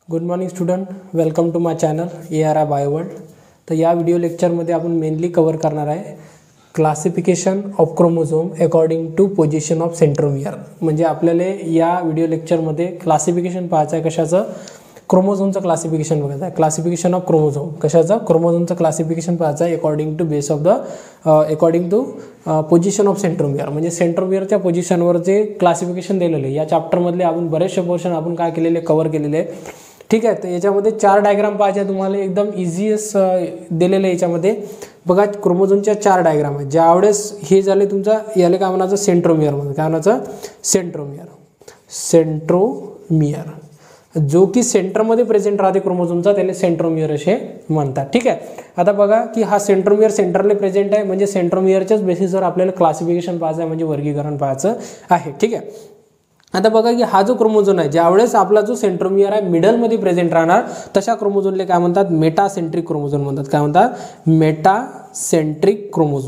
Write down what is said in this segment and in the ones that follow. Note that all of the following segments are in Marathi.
Good morning student, welcome to my channel ARI bioworld. तर या व्हिडिओ लेक्चरमध्ये आपण मेनली कवर करणार आहे classification of chromosome according to position of centromere. म्हणजे आपल्याला या व्हिडिओ लेक्चरमध्ये क्लासिफिकेशन पाहायचं आहे, कशाचं? क्रोमोझोमचं क्लासिफिकेशन बघायचं आहे। क्लासिफिकेशन ऑफ क्रोमोझोम कशाचं? क्रोमोझोमचं क्लासिफिकेशन पाहायचं आहे according to base of the according to position of centromere. म्हणजे सेंट्रोमियरच्या पोझिशनवर जे क्लासिफिकेशन दिलेलं आहे या चॅप्टरमधले आपण बरेचसे पोर्शन आपण काय केलेले, कव्हर केलेले आहे। ठीक आहे, तर याच्यामध्ये 4 डायग्राम पाहायचे तुम्हाला, एकदम इझीएस्ट दिलेले आहे। याच्यामध्ये बघा क्रोमोझोमच्या 4 डायग्राम आहेत। ज्यावेळेस हे झाले तुमचा याला काय म्हणायचं? सेंट्रोमियर म्हणून काय म्हणायचं? सेंट्रोमियर जो की सेंटरमध्ये प्रेझेंट राहते क्रोमोझोमचा, त्याला सेंट्रोमियर असे म्हणतात। ठीक आहे, आता बघा की हा सेंट्रोमियर सेंटरला प्रेझेंट आहे, म्हणजे सेंट्रोमियरच्याच बेसिसवर आपल्याला क्लासिफिकेशन पाहायचं आहे, म्हणजे वर्गीकरण पाहायचं आहे। ठीक आहे, आता बघा की हा जो क्रोमोझोम आहे, ज्यावेळेस आपला जो सेंट्रोमियर आहे मिडलमध्ये प्रेझेंट राहणार, तशा क्रोमोझोमला काय म्हणतात? मेटासेंट्रिक क्रोमोझोम म्हणतात। काय म्हणतात? मेटासेंट्रिक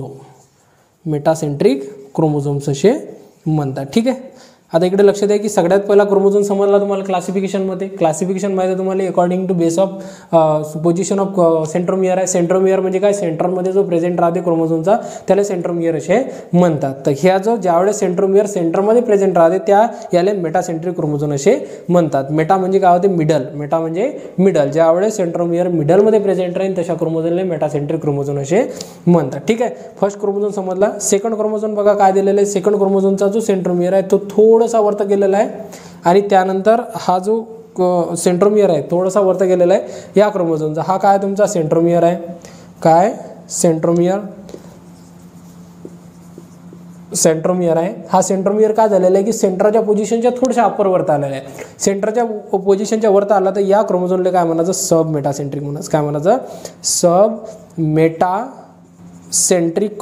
क्रोमोझोम्स असे म्हणतात। ठीक आहे, आता इकडे लक्ष द्या की सगळ्यात पहिला क्रोमोझोम समजला तुम्हाला क्लासिफिकेशनमध्ये। क्लासिफिकेशन माहिती आहे तुम्हाला according to base of position of centromere आहे। सेंट्रोमियर म्हणजे काय? सेंटरमध्ये जो प्रेझेंट राहते क्रोमोझोमचा त्याला सेंट्रोमियर असे म्हणतात। तर ह्या जो ज्यावेळेस सेंट्रोमियर सेंटरमध्ये प्रेझेंट राहते त्या याला मेटासेंट्रिक क्रोमोझोम असे म्हणतात। मेटा म्हणजे काय होते? मिडल। मेटा म्हणजे मिडल। ज्यावेळेस सेंट्रोमियर मिडलमध्ये प्रेझेंट राहील तशा क्रोमोझोमला मेटासेंट्रिक क्रोमोझोम असे म्हणतात। ठीक आहे, फर्स्ट क्रोमोझोम समजला। सेकंड क्रोमोझोम बघा काय दिलेलं आहे। सेकंड क्रोमोझोमचा जो सेंट्रोमियर आहे तो थोडासा वरत गेलेला आहे, आणि त्यानंतर हा जो सेंट्रोमियर आहे थोडासा वरत गेलेला आहे या क्रोमोझोमचा। हा काय तुमचा? सेंट्रोमियर आहे। काय? सेंट्रोमियर आहे। हा सेंट्रोमियर काय झालेला आहे की सेंटरच्या पोझिशनच्या थोड्याशा अप्पर वरत आलेला आहे। सेंटरच्या पोझिशनच्या वरत आला तर या क्रोमोझोमला काय म्हणायचं? सब मेटासेंट्रिक म्हणायचं। काय म्हणायचं? Submetacentric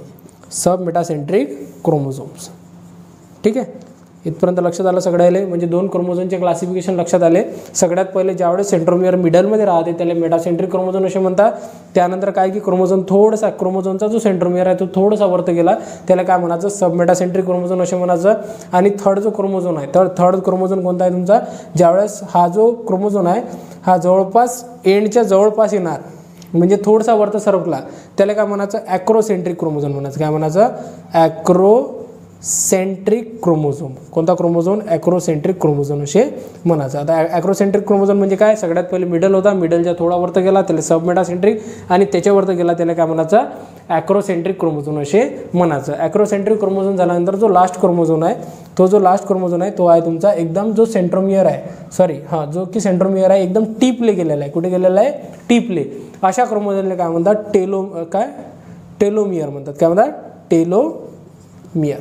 chromosomes. ठीक आहे, इथपर्यंत लक्षात आलं सगळ्याला? म्हणजे 2 क्रोमोझोमचे क्लासिफिकेशन लक्षात आले। सगळ्यात पहिले ज्यावेळेस सेंट्रोमियर मिडलमध्ये राहते त्याला मेटासेंट्रिक क्रोमोझोम असे म्हणतात। त्यानंतर काय की क्रोमोझोमचा जो सेंट्रोमियर आहे तो थोडासा वरत गेला त्याला काय म्हणायचं? सब मेटासेंट्रिक क्रोमोझोम असे म्हणायचं। आणि थर्ड जो क्रोमोझोम आहे, थर्ड क्रोमोझोम कोणता आहे तुमचा? ज्यावेळेस हा जो क्रोमोझोम आहे हा जवळपास एंडच्या जवळपास येणार, म्हणजे थोडासा वरत सरकला, त्याला काय म्हणायचं? ॲक्रोसेंट्रिक क्रोमोझोम म्हणायचं। काय म्हणायचं? Acrocentric chromosome. कोणता क्रोमोझोम? ॲक्रोसेंट्रिक क्रोमोझोम असे म्हणायचं। आता ॲक्रोसेंट्रिक क्रोमोझोम म्हणजे काय? सगळ्यात पहिले मिडल होता, मिडलच्या थोडा वरत गेला त्याला सब मेटासेंट्रिक, आणि त्याच्यावरत गेला त्याला काय म्हणायचं? ॲक्रोसेंट्रिक क्रोमोझोम असे म्हणायचं। ॲक्रोसेंट्रिक क्रोमोझोम झाल्यानंतर जो लास्ट क्रोमोझोम आहे तो आहे तुमचा एकदम जो सेंट्रोमियर आहे, जो की सेंट्रोमियर आहे एकदम टीपले गेलेला आहे। कुठे गेलेला आहे? टीपले। अशा क्रोमोझोमला काय म्हणतात? टेलोमियर म्हणतात। काय म्हणतात? टेलोमियर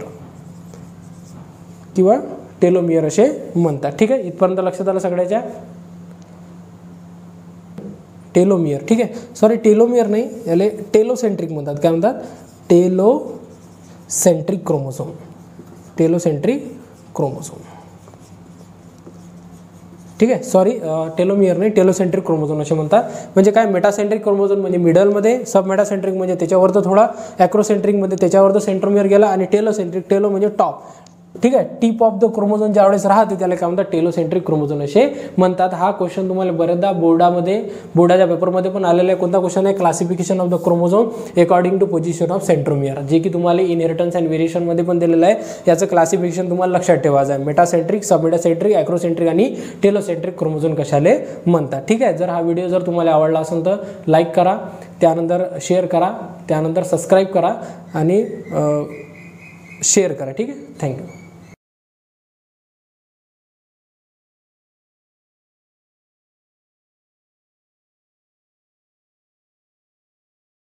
किंवा टेलोमियर असे म्हणतात। ठीक आहे, इथपर्यंत लक्षात आलं सगळ्याच्या? टेलोमियर। ठीक आहे, सॉरी टेलोमियर नाही, याला टेलोसेंट्रिक म्हणतात। काय म्हणतात? Telocentric chromosome. ठीक आहे, सॉरी टेलोमियर नाही, टेलोसेंट्रिक क्रोमोझोम असे म्हणतात। म्हणजे काय? मेटासेंट्रिक क्रोमोझोम म्हणजे मिडलमध्ये, सब मेटासेंट्रिक म्हणजे त्याच्यावरती थोडा, ॲक्रोसेंट्रिक म्हणजे त्याच्यावरती सेंट्रोमियर गेला, आणि टेलोसेंट्रिक, टेलो म्हणजे टॉप। ठीक आहे, टिप ऑफ द क्रोमोझोम ज्यावेळेस राहते त्याला काय म्हणतात? टेलोसेंट्रिक क्रोमोझोम असे म्हणतात। हा क्वेश्चन तुम्हाला बरेचदा बोर्डाच्या पेपरमध्ये पण आलेला आहे। कोणता क्वेश्चन आहे? Classification of the chromosome according to position of centromere, जे की तुम्हाला इनहेरिटन्स अँड व्हेरिएशनमध्ये पण दिलेलं आहे। याचं क्लासिफिकेशन तुम्हाला लक्षात ठेवायचं आहे। मेटासेंट्रिक, सब मेटासेंट्रिक, ॲक्रोसेंट्रिक आणि टेलोसेंट्रिक क्रोमोझोम कशाले म्हणतात। ठीक आहे, जर हा व्हिडिओ जर तुम्हाला आवडला असेल तर लाईक करा, त्यानंतर शेअर करा, त्यानंतर सबस्क्राईब करा आणि शेअर करा। ठीक आहे, थँक्यू।